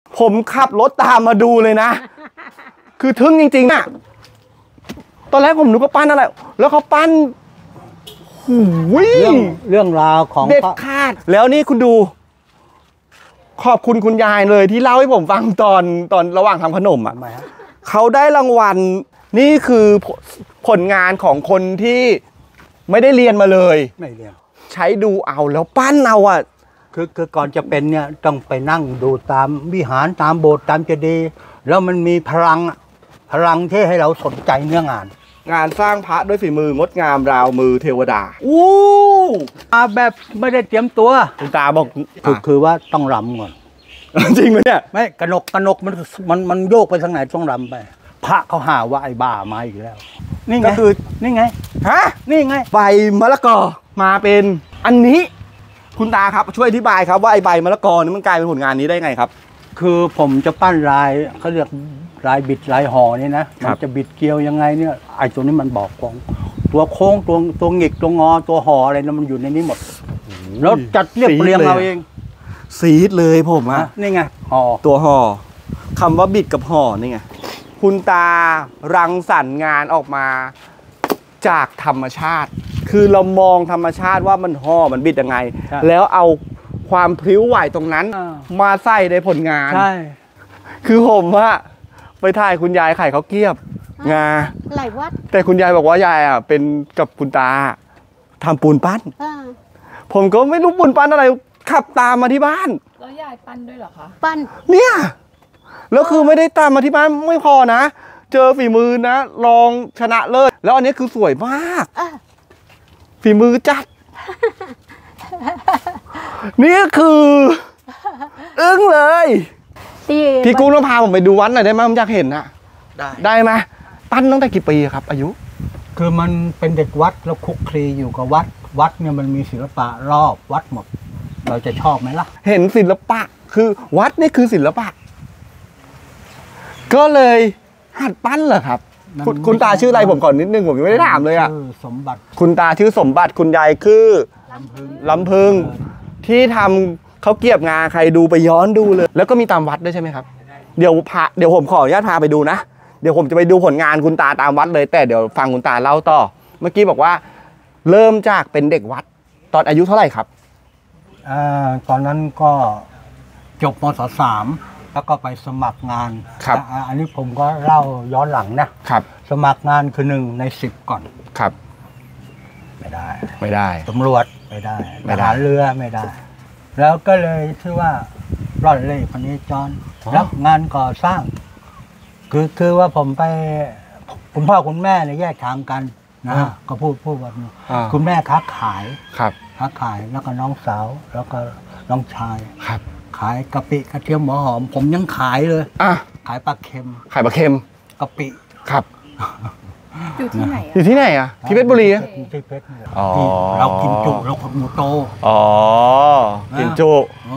ผมขับรถตามมาดูเลยนะ คือทึ่งจริงๆน่ะตอนแรกผมนึกว่าปั้นอะไรแล้วเขาปั้นเรื่องราวของเด็ดขาดแล้วนี่คุณดู ขอบคุณคุณยายเลยที่เล่าให้ผมฟังตอนระหว่างทำขนมอ่ะเขาได้รางวัลนี่คือผลงานของคนที่ไม่ได้เรียนมาเลยไม่เรียนใช้ดูเอาแล้วปั้นเอาอ่ะคือก่อนจะเป็นเนี่ยต้องไปนั่งดูตามวิหารตามโบสถ์ตามเจดีย์แล้วมันมีพลังที่ให้เราสนใจเนื้องานสร้างพระด้วยฝีมืองดงามราวมือเทวดาแบบไม่ได้เตรียมตัวคุณตาบอกคือว่าต้องรำก่อนจริงไหมเนี่ยไม่กนกมันโยกไปทางไหนต้องรำไปพระเขาหาว่าไอ้บ้ามาอีกแล้วนี่ไงก็คือนี่ไงฮะนี่ไงใบมะละกอมาเป็นอันนี้คุณตาครับช่วยอธิบายครับว่าไอ้ใบมะละกอนี่มันกลายเป็นผลงานนี้ได้ไงครับคือผมจะปั้นลายเขาเรียกลายบิดลายห่อนี่นะมันจะบิดเกลียวยังไงเนี่ยไอ้ตัวนี้มันบอกของตัวโค้งตัวหงิกตัวงอตัวห่ออะไรนะมันอยู่ในนี้หมดแล้วจัดเรียบเรียงเราเองซีดเลยผมอะนี่ไงห่อตัวห่อคำว่าบิดกับห่อนี่ไงคุณตารังสรรค์งานออกมาจากธรรมชาติคือเรามองธรรมชาติว่ามันห่อมันบิดยังไงแล้วเอาความพริ้วไหวตรงนั้นมาใส่ในผลงานใช่คือผมอะไปถ่ายคุณยายไข่เขาเกียบงาหลายวัดแต่คุณยายบอกว่ายายอะเป็นกับคุณตาทำปูนปั้นผมก็ไม่รู้ปูนปั้นอะไรขับตามมาที่บ้านแล้วยายปั้นด้วยเหรอคะปั้นเนี่ยแล้วคือไม่ได้ตามมาที่บ้านไม่พอนะเจอฝีมือนะลองชนะเลิศแล้วอันนี้คือสวยมากฝีมือจัดนี่คืออึ้งเลยพี่กุ้งต้องพาผมไปดูวัดหน่อยได้ไหมผมอยากเห็นนะได้ไหมปั้นตั้งแต่กี่ปีครับอายุคือมันเป็นเด็กวัดแล้วคุกคลีอยู่กับวัดเนี่ยมันมีศิลปะรอบวัดหมดเราจะชอบไหมล่ะเห็นศิลปะคือวัดนี่คือศิลปะก็เลยหัดปั้นเหรอครับคุณตาชื่ออะไรผมก่อนนิดนึงผมยังไม่ได้ถามเลยอ่ะสมบัติคุณตาชื่อสมบัติคุณยายคือลำพึงที่ทำเขาเกียบงาใครดูไปย้อนดูเลยแล้วก็มีตามวัดด้วยใช่ไหมครับเดี๋ยวผมขออนุญาตพาไปดูนะเดี๋ยวผมจะไปดูผลงานคุณตาตามวัดเลยแต่เดี๋ยวฟังคุณตาเล่าต่อเมื่อกี้บอกว่าเริ่มจากเป็นเด็กวัดตอนอายุเท่าไหร่ครับตอนนั้นก็จบมศ.3แล้วก็ไปสมัครงานครับอันนี้ผมก็เล่าย้อนหลังนะครับสมัครงานคือ1 ใน 10ก่อนครับไม่ได้ตำรวจไม่ได้ทหารเรือไม่ได้แล้วก็เลยชื่อว่าร่อนเล่พเนจรรับงานก่อสร้างคือว่าผมไปคุณพ่อคุณแม่เนี่ยแยกทางกันนะก็พูดว่าคุณแม่ค้าขายแล้วก็น้องสาวแล้วก็น้องชายขายกะปิกระเทียมหัวหอมผมยังขายเลยขายปลาเค็มกะปิครับอยู่ที่ไหนอยู่ที่ไหนอ่ะที่เพชรบุรีที่เพชรเรากินจุเราคนหมูโตกินจุ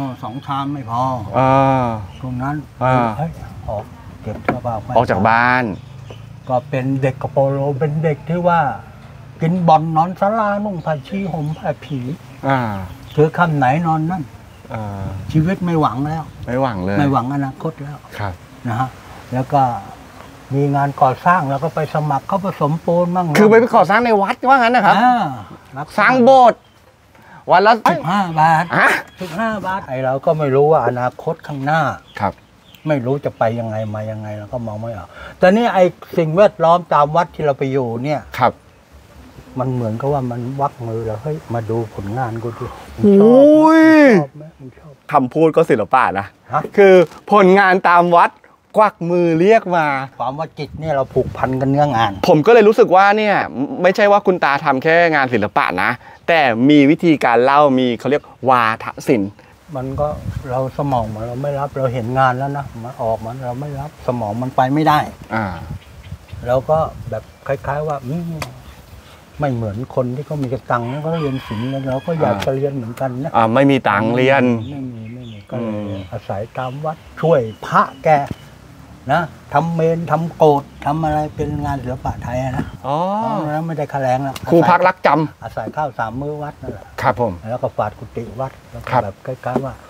2 ชามไม่พอตรงนั้นออกเก็บเสื้อผ้าออกจากบ้านก็เป็นเด็กกระโปโลเป็นเด็กที่ว่ากินบอลนอนศาลานุ่งผ้าชีห่มผ้าผีถือคำไหนนอนนั่นชีวิตไม่หวังแล้วไม่หวังเลยไม่หวังอนาคตแล้วครับนะฮะแล้วก็มีงานก่อสร้างแล้วก็ไปสมัครเข้าผสมปูนบ้างคือไปก่อสร้างในวัดว่างั้นนะครับสร้างโบสถ์วันละ 15 บาท15 บาทไอเราก็ไม่รู้ว่าอนาคตข้างหน้าครับไม่รู้จะไปยังไงมายังไงเราก็มองไม่ออกแต่นี่ไอสิ่งแวดล้อมตามวัดที่เราไปอยู่เนี่ยครับมันเหมือนกับว่ามันวักมือแล้วเฮ้ยมาดูผลงานกูดิชอบไหมคำพูดก็ศิลปะนะคือผลงานตามวัดกวักมือเรียกมาความว่าจิตเนี่ยเราผูกพันกันเนื้องานผมก็เลยรู้สึกว่าเนี่ยไม่ใช่ว่าคุณตาทำแค่งานศิลปะนะแต่มีวิธีการเล่ามีเขาเรียกวาทศิลป์มันก็เราสมองเราไม่รับเราเห็นงานแล้วนะมันออกมันเราไม่รับสมองมันไปไม่ได้เราก็แบบคล้ายๆว่าไม่เหมือนคนที่เขามีกระตังแล้วก็เรียนศิลป์แล้วเราก็อยากจะเรียนเหมือนกันนะไม่มีตังเรียนไม่มีก็เลยอาศัยตามวัดช่วยพระแกนะทำเมนทำโกฏทำอะไรเป็นงานศิลปะไทยนะแล้วไม่ได้ค่าแรงแล้วครูพักรักจำอาศัยข้าว3 มื้อวัดนั่นแหละครับผมแล้วก็ฝาดกุฏิวัดแล้วก็แบบใกล้ๆว่า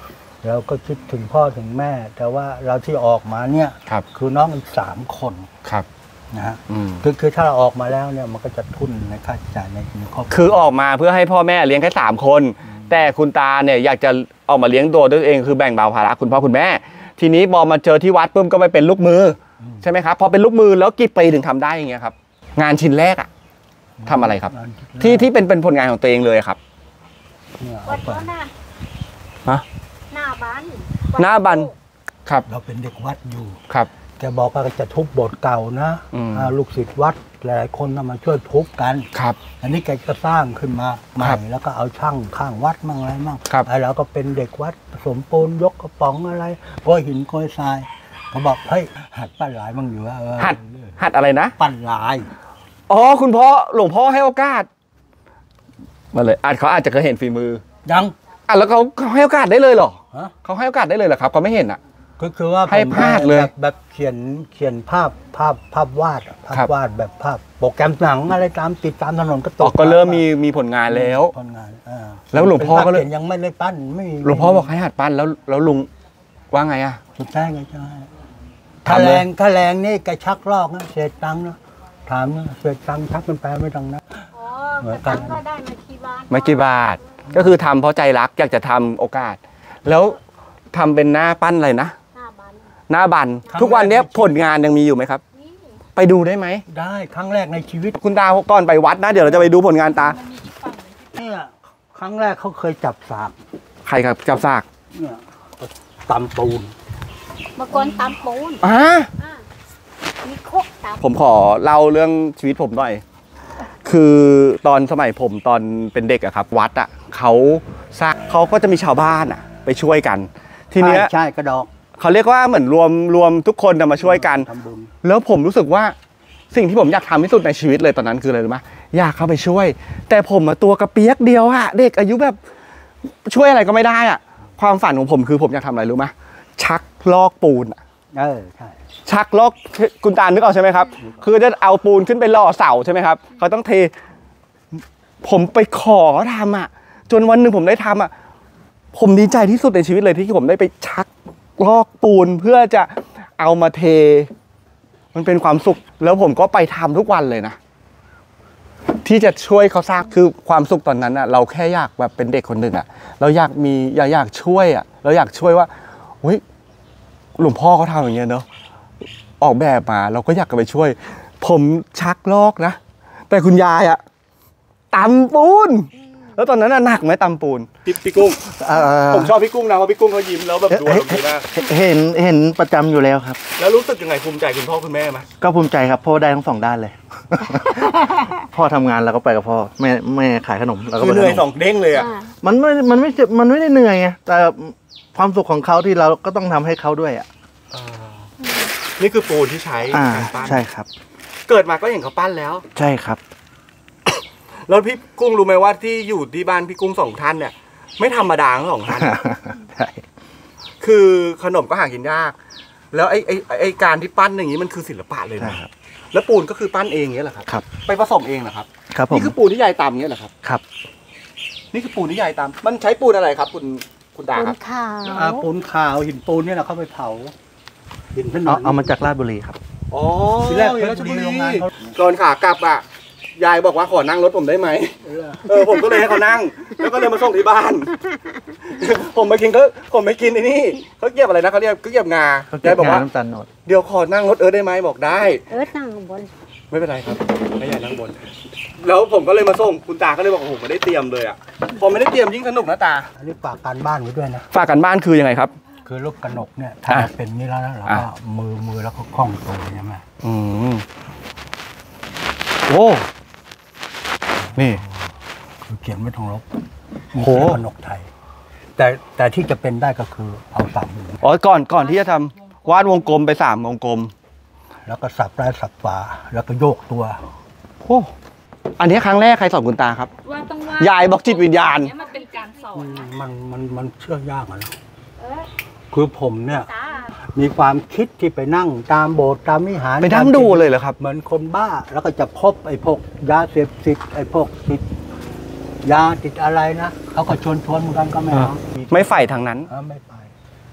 เราก็คิดถึงพ่อถึงแม่ แต่ว่าเราที่ออกมาเนี่ยครับคือน้องอีก3 คนครับนะฮะอืมคือถ้าเราออกมาแล้วเนี่ยมันก็จะทุนในค่าใช้จ่ายในครอบครัวคือออกมาเพื่อให้พ่อแม่เลี้ยงแค่3 คน แต่คุณตาเนี่ยอยากจะออกมาเลี้ยงตัวด้วยตัวเองคือแบ่งเบาภาระคุณพ่อคุณแม่ ทีนี้พอมาเจอที่วัดปุ๊บก็ไปเป็นลูกมืออใช่ไหมครับพอเป็นลูกมือแล้วกี่ปีถึงทำได้อย่างเงี้ยครับงานชิ้นแรกอะทำอะไรครับ ที่เป็นผลงานของตัวเองเลยครับเนี่ยวัเอาดไปก็น่ะฮะหน้าบ้านหน้าบันครับเราเป็นเด็กวัดอยู่ครับแกบอกว่าจะทุบโบสถ์เก่านะอืมลูกศิษย์วัดหลายๆคนน่ะมาช่วยทุบกันครับอันนี้แกก็สร้างขึ้นมาใหม่ครับแล้วก็เอาช่างข้างวัดมั่งอะไรมั่งครับไอ้เราก็เป็นเด็กวัดผสมปูนยกกระป๋องอะไรโกยหินโกยทรายเขาบอกเฮ้ยหัดปั้นหลายมั่งอยู่ว่าหัดอะไรนะปั้นหลายอ๋อคุณพ่อหลวงพ่อให้โอกาสมาเลยเขาอาจจะเคยเห็นฝีมือยังแล้วเขาให้โอกาสได้เลยเหรอฮะเขาให้โอกาสได้เลยเหรอครับเขาไม่เห็นอ่ะก็คือว่าให้ผมพลาดเลยแบบเขียนภาพวาดอะภาพครับวาดแบบภาพโปรแกรมหนังอะไรตามติดตามถนนก็ตอ๋อก ก็เริ่มมีผลงานแล้วผลงานาแล้วหลวงพ่อก็เลยป็นภาพขีนยังไม่ได้ปั้นไม่มีหลวงพ่อบอกให้หัดปั้นแล้วลุงว่าไงอ่ะสุดท้ายไงใช่ทำเลยถ้าแรงนี่แกชักลอกนะเศษตังค์นะถามนะเศษตังค์ชักเป็นแปลไม่ตังนะอ๋อกระตังก็ได้มาที่บ้านไม่กี่บาท ก็คือทำเพราะใจรักอยากจะทำโอกาส แล้วทำเป็นหน้าปั้นอะไรนะหน้าบ้านหน้าบันทุกวันนี้ผลงานยังมีอยู่ไหมครับนี่ไปดูได้ไหมได้ครั้งแรกในชีวิตคุณตาก่อนไปวัดนะ เดี๋ยวเราจะไปดูผลงานตามันมีอีกฝั่งหนึ่งเนี่ยครั้งแรกเขาเคยจับสากใครครับจับซากเนี่ยตำปูนเมื่อก่อนตำปูนอ่าอ่ามีโคกตำผมขอเล่าเรื่องชีวิตผมหน่อย คือตอนสมัยผมตอนเป็นเด็กอะครับ วัดอะเขาสร้างเขาก็จะมีชาวบ้านอะไปช่วยกัน ทีเนี้ยใช่กระดอกเขาเรียกว่าเหมือนรวมทุกคนน่ะมาช่วยกันทำบุญแล้วผมรู้สึกว่าสิ่งที่ผมอยากทำที่สุดในชีวิตเลยตอนนั้นคืออะไรรู้ไหมอยากเข้าไปช่วย แต่ผมอะตัวกระเปียกเดียวอะเด็กอายุแบบช่วยอะไรก็ไม่ได้อะความฝันของผมคือผมอยากทำอะไรรู้ไหมชักลอกปูนอะใช่ชักลอกคุณตานึกออกใช่ไหมครับ คือจะเอาปูนขึ้นไปล่อเสาใช่ไหมครับเขาต้องเท ผมไปขอเขาทำอะจนวันหนึ่งผมได้ทำอะผมดีใจที่สุดในชีวิตเลยที่ผมได้ไปชักลอกปูนเพื่อจะเอามาเท มันเป็นความสุขแล้วผมก็ไปทำทุกวันเลยนะ ที่จะช่วยเขาสร้างคือความสุขตอนนั้นอะเราแค่อยากแบบเป็นเด็กคนหนึ่งอะเราอยากช่วยอะเราอยากช่วยว่าเฮ้ยหลวงพ่อเขาทำอย่างเงี้ยเนอะออกแบบมาเราก็อยากจะไปช่วย ผมชักลอกนะ แต่คุณยายอะตำปูน แล้วตอนนั้นน่ะหนักไหมตำปูนพี่กุ้งผมชอบพี่กุ้งนะเพราะพี่กุ้งเขายิ้มแล้วแบบดูอารมณ์ดีมากเห็นประจำอยู่แล้วครับแล้วรู้สึกยังไงภูมิใจคุณพ่อคุณแม่ไหมก็ภูมิใจครับเพราะได้ทั้งสองด้านเลย พ่อทำงานเราก็ไปกับพ่อแม่ขายขนมเราก็คือไปเหนื่อยขสนอมงเด้งเลยอะอ่ามันไม่ได้เหนื่อยไงแต่ความสุขของเขาที่เราก็ต้องทำให้เขาด้วยอ่ะนี่คือปูนที่ใช้อ่าการปั้นใช่ครับเกิดมาก็เห็นเขาปั้นแล้วใช่ครับแล้วพี่กุ้งรู้ไหมว่าที่อยู่ที่บ้านพี่กุ้งสองท่านเนี่ย ไม่ธรรมดาทั้งสองท่านใช่คือขนมก็หากินยาก แล้วไอ้การที่ปั้นอย่างนี้มันคือศิลปะเลยใช่นะครับ แล้วปูนก็คือปั้นเองเงี้ยเหรอครับครับไปผสมเองเหรอครับครับผมนี่คือปูนที่ยายตำเงี้ยเหรอครับครับนี่คือปูนที่ยายตำมันใช้ปูนอะไรครับ คุณตาปูคน รับขาวปูนขาวหินปูนเนี่ยเราเข้าไปเผาหินถนนเอามาจากราชบุรีครับอ๋อทีแรกอยู่ราชบุรีโรงงานเขาก่อนขากลับอ่ะยายบอกว่าขอนั่งรถผมได้ไหมผมก็เลยให้เขานั่ง แล้วก็เลยมาส่งที่บ้าน ผมไปกินไอ้นี่เขาเก็บอะไรนะเขาเรียกเขาเก็บงาเขาเก็ยาบยบอกงานว่าน้ำตาลโนดเดี๋ยวขอนั่งรถได้ไหมบอกได้นั่งบนไม่เป็นไรครับให้ยายนั่งบน แล้วผมก็เลยมาส่งคุณตาก็เลยบอกโอ้โหไม่ได้เตรียมเลยอ่ะพอไม่ได้เตรียมยิ่งสนุกนะตาอันนี้ฝากการบ้านไว้ด้วยนะฝากกันบ้านคือยังไงครับคือลูกกระหนกเนี่ยถ้าอ่ะเป็นนี่แล้วนะเราอ่ะก็มือแล้วก็คล่องตัวใช่ไหมอืมโอ้นี่คือเขียนไม่ทองลบโอ้โหกระหนกไทย แต่ที่จะเป็นได้ก็คือเอาสับมืออ๋อก่อนที่จะทำวาดวงกลมไป3 วงกลมแล้วก็สับซ้ายสับขวาแล้วก็โยกตัวโอ้อันนี้ครั้งแรกใครสอนคุณตาครับว่าต้องว่ายายบอกจิตวิญญาณเนี่ยมันเป็นการสอนนะมันเชื่อยากอะนะเออคือผมเนี่ยตามีความคิดที่ไปนั่งตามโบสถ์ตามวิหารไปนั่งดูเลยเหรอครับเหมือนคนบ้า แล้วก็จะพบไอ้พวกยาเสพติดไอ้พวกติดยาติดอะไรนะเขาก็ชวนเหมือนกันก็ไม่เอาไม่ใฝ่ทางนั้นไม่ไป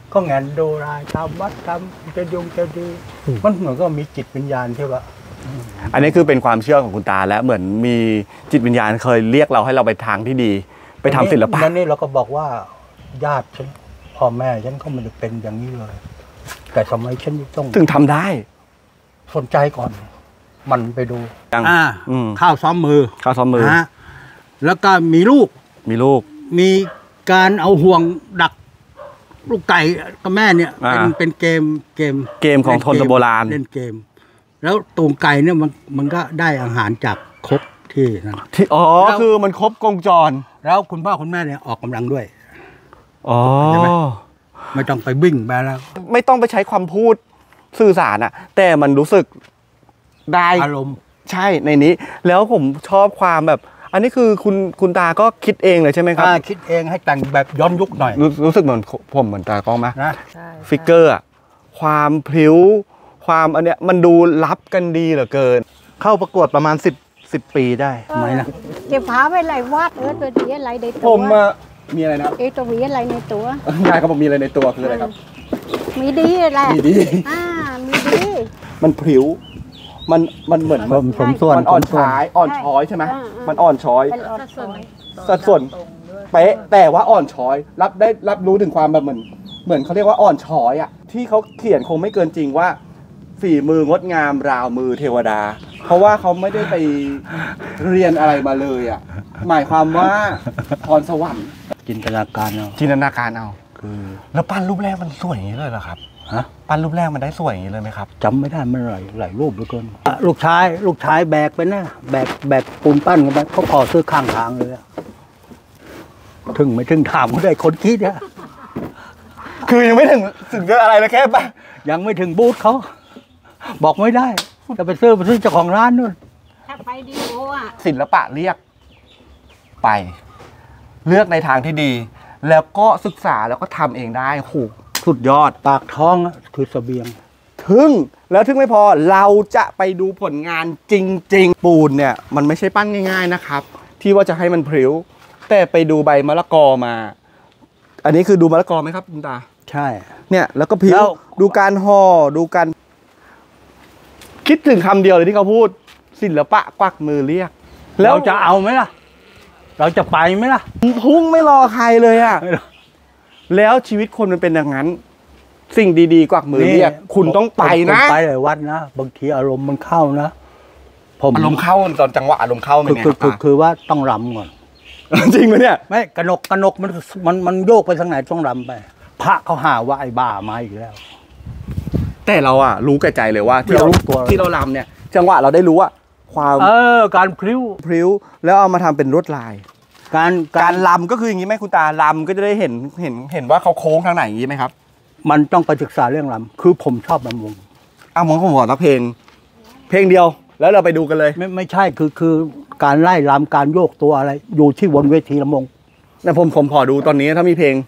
ก็แงนดูรายตามวัดตามจะยงจะดีมันเหมือนก็มีจิตวิญญาณที่ว่าอันนี้คือเป็นความเชื่อของคุณตาแล้วเหมือนมีจิตวิญญาณเคยเรียกเราให้เราไปทางที่ดี ไปทำศิลปะนั่นนี่เราก็บอกว่าญาติฉันพ่อแม่ฉันก็ไม่ได้เป็นอย่างนี้เลย แต่ทำไมฉันต้องถึงทำได้สนใจก่อน มันไปดูยังอืมข้าวซ้อมมือข้าวซ้อมมือฮะแล้วก็มีลูกมีลูกมีการเอาห่วงดักลูกไก่กับแม่เนี่ยเป็นเกมเกมของคนโบราณเล่นเกม แล้วตูงไก่เนี่ยมันก็ได้อาหารจากครบที่นั่นที่อ๋อแล้วคือมันครบกงจรแล้วคุณพ่อคุณแม่เนี่ยออกกำลังด้วยอ๋อใช่ไหม ไม่ต้องไปวิ่งไปแล้วไม่ต้องไปใช้ความพูดสื่อสารอะแต่มันรู้สึกได้อารมณ์ใช่ในนี้ แล้วผมชอบความแบบ อันนี้คือคุณตาก็คิดเองเลยใช่ไหมครับคิดเองให้แต่งแบบย้อนยุคหน่อยรู้สึกเหมือนผมเหมือนตากล้องไหมนะฟิกเกอร์อะความพลิ้ว ความอันเนี้ยมันดูรับกันดีเหลือเกินเข้าประกวดประมาณ10 ปีได้ทำไมนะเดี๋ยวพาไปไหลวาดตัวนี้อะไรในตัวผมมีอะไรนะตัวนี้อะไรในตัวยายเขาบอกมีอะไรในตัวคืออะไรครับมีดีแหละมีดีมีดีมันพลิ้ว มันเหมือนสมส่วนมันอ่อนช้อยอ่อนช้อยใช่ไหมมันอ่อนช้อยเป็นอดสวยสัดส่วนเป๊ะแต่ว่าอ่อนช้อยรับรู้ถึงความแบบเหมือนเขาเรียกว่าอ่อนช้อยอ่ะที่เขาเขียนคงไม่เกินจริงว่าฝีมืองดงามราวมือเทวดา เพราะว่าเขาไม่ได้ไปเรียนอะไรมาเลยอ่ะหมายความว่าพรสวรรค์จินตนาการเอาจินตนาการเอาคือแล้วปั้นรูปแรกมันสวยอย่างนี้เลยเหรอครับฮะปั้นรูปแรกมันได้สวยอย่างนี้เลยไหมครับจำไม่ได้มันหลายรูปเหลือเกินลูกชายแบกไปนะแบกปูนปั้นกันไปเขาขอซื้อข้างทางเลยอะถึงไม่ถึงถามเขาได้คนคิดอะคือยังไม่ถึงอะไรเลยแค่ป่ะยังไม่ถึงบูธเขาบอกไม่ได้จะไปซื้อเจ้าของร้านนู่นถ้าไปดีโออ่ะศิลปะเรียกไป เลือกในทางที่ดี แล้วก็ศึกษาแล้วก็ทำเองได้โหสุดยอดปากท้องอะคือเสบียงทึ่งแล้วทึ่งไม่พอเราจะไปดูผลงานจริง ๆ ปูนเนี่ยมันไม่ใช่ปั้นง่าย ๆนะครับ ที่ว่าจะให้มันพริ้ว แต่ไปดูใบมะละกอมา อันนี้คือดูมะละกอไหมครับคุณตาใช่เนี่ยแล้วก็พริ้แล้ว วดูการห่อดูการคิดถึงคำเดียวเลยที่เขาพูด ศิลปะกวักมือเรียกเราจะเอาไหมล่ะ เราจะไปไหมล่ะพุ่งไม่รอใครเลยอะไม่หรอกแล้วชีวิตคนมันเป็นอย่างนั้น สิ่งดีๆกวักมือเรียก คุณต้องไปนะผมไปหลายวัดนะบางทีอารมณ์มันเข้านะผมอารมณ์เข้าตอนจังหวะอารมณ์เข้าเป็นไงครับคือว่าต้องรำก่อนจริงไหมเนี่ยไม่กระนกมันโยกไปทางไหนต้องรำไป พระเขาหาว่าไอ้บ้ามาอีกแล้วแต่เราอะรู้แก่ใจเลยว่าที่เราเรารู้ตัวที่เราลำเนี่ย จังหวะเราได้รู้ว่าความการพลิ้วพริ้วแล้วเอามาทำเป็นลวดลายการการลำก็คืออย่างนี้ไหมคุณตาลำก็จะได้เห็นว่าเขาโค้งทางไหนอย่างนี้ไหมครับมันต้องไปศึกษาเรื่องรำคือผมชอบรำวงเอามองผมขอสักเพลงเดียว แล้วเราไปดูกันเลยไม่ใช่คือการไล่รำการโยกตัวอะไร อยู่ที่บนเวทีลำวงแต่ผมขอดูตอนนี้ถ้ามีเพลง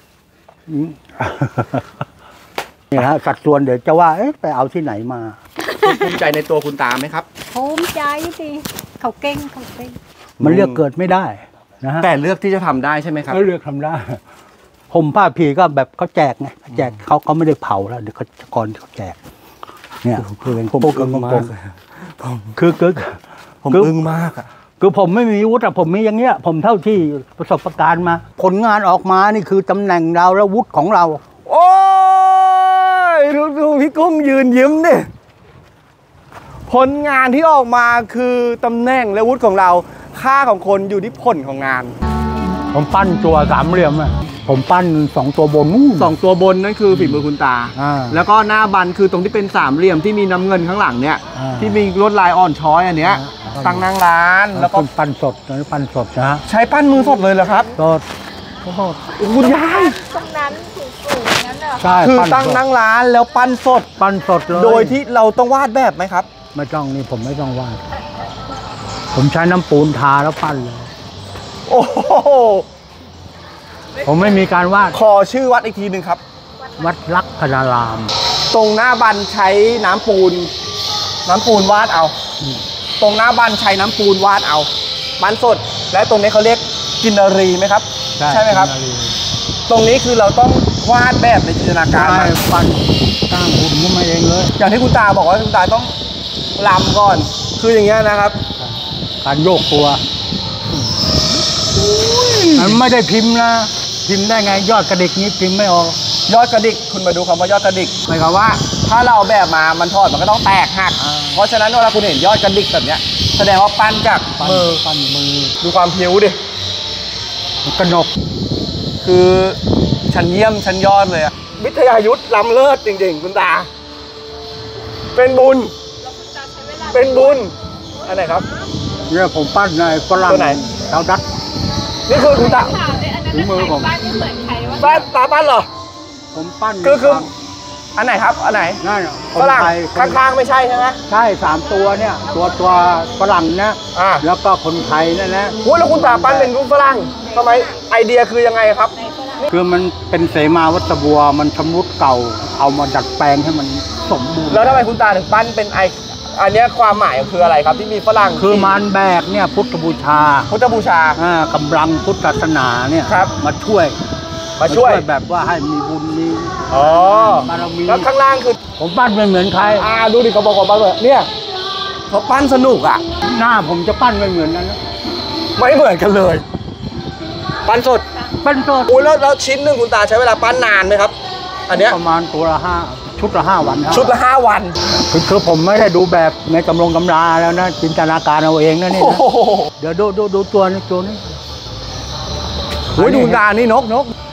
นี่ฮะสัดส่วนเดี๋ยวจะว่าเอ๊ะไปเอาที่ไหนมาภูมิใจในตัวคุณตาไหมครับภูมิใจสิเขาเก่งมันเลือกเกิดไม่ได้นะฮะแต่เลือกที่จะทำได้ใช่ไหมครับเขาเลือกทำได้ห่มผ้าผีก็แบบเขาแจกไงแจกเขาไม่ได้เผาแล้วเดี๋ยวเขาก่อนเขาแจก เนี่ยคือเป็นผมพวกอึ้งมากคือผมอึ้งมากอะคือผมไม่มีวุฒิอะผมมีอย่างเงี้ย ผมเท่าที่ประสบการณ์มา ผลงานออกมานี่คือตำแหน่งเราและวุฒิของเราโอ้ยดูพี่กุ้งยืนยิ้มดิผลงานที่ออกมาคือตำแหน่งและวุฒิของเรา ค่าของคนอยู่ที่ผลของงานผมปั้นตัวสามเหลี่ยมอะผมปั้น2 ตัวบนนู่น 2 ตัวบนนั่นคือฝีมือคุณตา แล้วก็หน้าบันคือตรงที่เป็นสามเหลี่ยมที่มีน้ำเงินข้างหลังเนี่ย ที่มีลวดลายอ่อนช้อยอันเนี้ยตั้งนั่งร้านแล้วก็ปั้นสดนะปั้นสดนะใช้ปั้นมือสดเลยเหรอครับสดคุณยายตรงนั้นสูงๆนั้นเหรอใช่คือปั้นตั้งสดนั่งร้านแล้วปั้นสดปั้นสดเลยโดยที่เราต้องวาดแบบไหมครับไม่ต้องนี่ผมไม่ต้องวาดผมใช้น้ำปูนทาแล้วปั้นเลยโอ้โหผมไม่มีการวาดขอชื่อวัดอีกทีหนึ่งครับวัดลักษณารามตรงหน้าบันใช้น้ำปูนวาดเอา ตรงหน้าบันใช้น้ำปูนวาดเอาบันสด และตรงนี้เขาเรียกกินรีไหมครับ ใช่ไหมครับ ตรงนี้คือเราต้องวาดแบบในจินตนาการใช่มาปั้นตั้งหุ่นขึ้นมาเองเลยอย่างที่คุณตาบอกว่าคุณตาต้องลำก่อน คืออย่างเงี้ยนะครับการโยกตัวมันไม่ได้พิมพ์นะ พิมพ์ได้ไงยอดกระดิกนี้พิมพ์ไม่ออกยอดกระดิกคุณมาดูคำว่ายอดกระดิกหมายความว่าถ้าเราเอาแบบมามันทอดมันก็ต้องแตกหักเพราะฉะนั้นเวลาคุณเห็นยอดกระดิกแบบเนี้ยแสดงว่าปั้นจากมือปั้นมือดูความผิวดิกระหนกคือชั้นเยี่ยมชั้นยอดเลยอะวิทยายุทธ์ล้ำเลิศจริงๆคุณตา เป็นบุญ เป็นบุญอันไหนครับเนี่ยผมปั้นในฝรั่งตัวไหนเตาดัดนี่คือคุณตาฝีมือผมป้าตาปั้นเหรอผมปั้นคืออันไหนครับอันไหนนั่นฝรั่งข้างๆไม่ใช่ใช่ไหมใช่3 ตัวเนี่ยตัวฝรั่งนะอ่าแล้วก็คนไทยนั่นนะโอ้ยแล้วคุณตาปั้นเป็นรูปฝรั่งทำไมไอเดียคือยังไงครับคือมันเป็นเสมาวัตบัวมันชำรุดเก่า เอามาดัดแปลงให้มันสมบูรณ์แล้วทำไมคุณตาถึงปั้นเป็นอันเนี้ยความหมายคืออะไรครับที่มีฝรั่งคือมารแบกเนี่ยพุทธบูชาพุทธบูชากำลังพุทธศาสนาเนี่ยครับมาช่วยมาช่วยแบบว่าให้มีบุญมีอ๋อบารมีแล้วข้างล่างคือผมปั้นไม่เหมือนใครดูดิเขาบอกว่าปั้นแบบเนี่ยเขาปั้นสนุกอ่ะหน้าผมจะปั้นไม่เหมือนนั้นนะไม่เหมือนกันเลย ปั้นสดเป็นสดอุ้ยแล้วชิ้นหนึ่งคุณตาใช้เวลาปั้นนานไหมครับ อันเนี้ยประมาณตัวละ5 ชุดละ5 วันชุดละ5 วันคือผมไม่ได้ดูแบบในตำราแล้วนะจินตนาการเอาเองนะนี่โอ้นะโหเดี๋ยวดูตัวนี้ตัวนี้โอ้ยดูคุณตานี่นก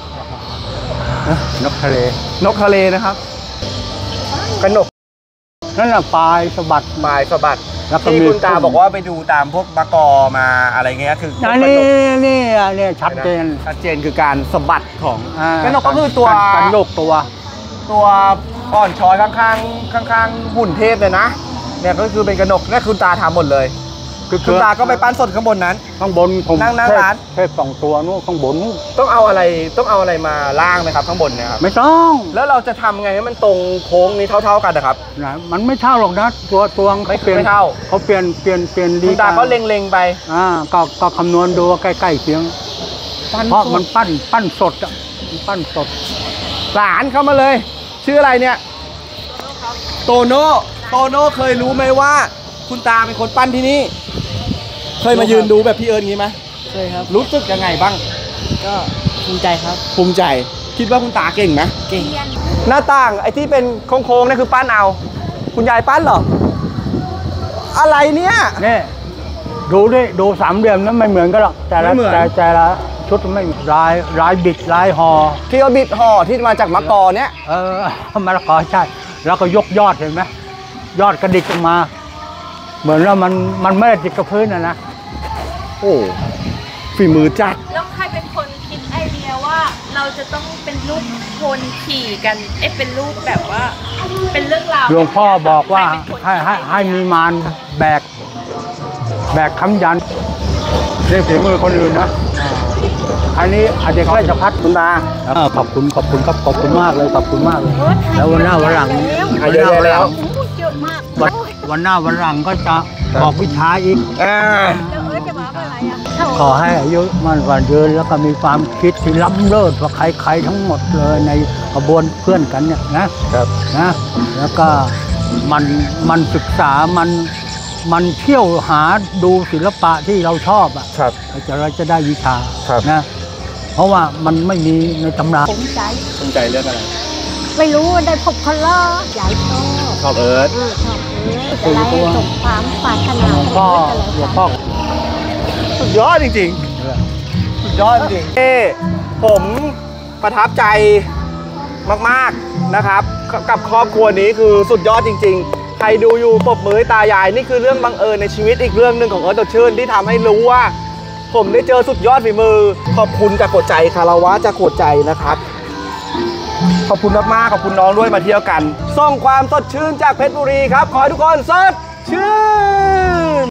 นกทะเลนกทะเลนะครับกระหนกนั่นน่ะปลายสะบัดปลายสะบัดแล้วก็ที่มีคุณตาบอกว่าไปดูตามพวกมะกอมาอะไรเงี้ยคือพวกอันกระนี้หนกนี่ชัดเจนชัดเจนคือการสะบัดของอ่ากระหนกก็คือตัวการโยกตัวอ่อนช้อยข้างหุ่นเทพเลยนะเนี่ยก็คือเป็นกระหนกนี่คุณตาทำหมดเลยคุณตาก็ไปปั้นสดข้างบนนั้นข้างบนผมนั่งร้านเทพ2 ตัวนู้นข้างบนนู้นต้องเอาอะไรมาล่างไหมครับข้างบนเนี่ยครับไม่ต้องแล้วเราจะทำไงให้มันตรงโค้งนี้เท่าๆกันนะครับนะมันไม่เท่าหรอกนะตัวไม่เขาเปลี่ยนไม่เท่าเขาเปลี่ยนดีคุณตาก็เล็งๆไปก็คำนวณดูว่าใกล้ๆเคียงเพราะมันปั้นสดอ่ะมันปั้นสดหลานเข้ามาเลย ชื่ออะไรเนี่ยโตโน่เคยรู้ไหมว่า คุณตาเป็นคนปั้นที่นี่ เคยมายืนดูแบบพี่เอิญงี้ไหมเคยครับรู้สึกยังไงบ้างก็ภูมิใจครับภูมิใจคิดว่าคุณตาเก่งไหมเก่งหน้าต่างไอ้ที่เป็นโค้งๆนี่คือปั้นเอา คุณยายปั้นเหรอ อะไรเนี่ยนี่ดู3 เหลี่ยมนั้นไม่เหมือนกันหรอกแต่ละไม่เหมือนแต่ละชุดไม่ลายบิดลายหอที่เอาบิดห่อที่มาจากมะกอเนี่ยมะละกอใช่ แล้วก็ยกยอดเห็นไหมยอดกระดิกออกมา เหมือนว่ามันไม่ได้ติดกับพื้นนะโอ้ฝีมือจัดแล้วใครเป็นคนคิดไอเดียว่าเราจะต้องเป็นรูปคนขี่กันเป็นรูปแบบว่า เป็นเรื่องราวหลวงพ่อบอกว่าใครเป็นคนให้มีมารแบกค้ำยันเรียกฝีมือคนอื่นนะอันนี้อาจจะราชพัฒน์คุณตาขอบคุณครับขอบคุณมากเลยขอบคุณมากเลย แล้ววันหน้าวันหลังเยอะแล้วเยอะมากวันหน้าวันหลังก็จะบอกวิชาอีกแล้วจะบอกว่าอะไรอ่ะขอให้อายุมั่นขวัญยืนแล้วก็มีความคิดที่ล้ำเลิศกว่าใครๆทั้งหมดเลยในขบวนเพื่อนกันเนี่ยนะครับ นะแล้วก็มันศึกษามันเที่ยวหาดูศิลปะที่เราชอบอ่ะครับเราจะได้วิชาครับนะเพราะว่ามันไม่มีในตำราภูมิใจภูมิใจเรื่องอะไรไม่รู้ได้พบคนล่อยายชอบชอบเอิร์ธชอบอะไรสมความปรารถนาหลวงพ่อสุดยอดจริงๆสุดยอดจริงผมประทับใจมากๆนะครับ กับครอบครัวนี้คือสุดยอดจริงๆ ใครดูอยู่ปรบมือให้ตายายนี่คือเรื่องบังเอิญในชีวิตอีกเรื่องหนึ่งของเอิร์ธสดชื่นที่ทำให้รู้ว่า ผมได้เจอสุดยอดฝีมือ ขอบคุณจากหัวใจคารวะจากหัวใจนะครับ ขอบคุณมากๆขอบคุณน้องด้วยมาเที่ยวกันส่งความสดชื่นจากเพชรบุรีครับขอให้ทุกคนสดชื่น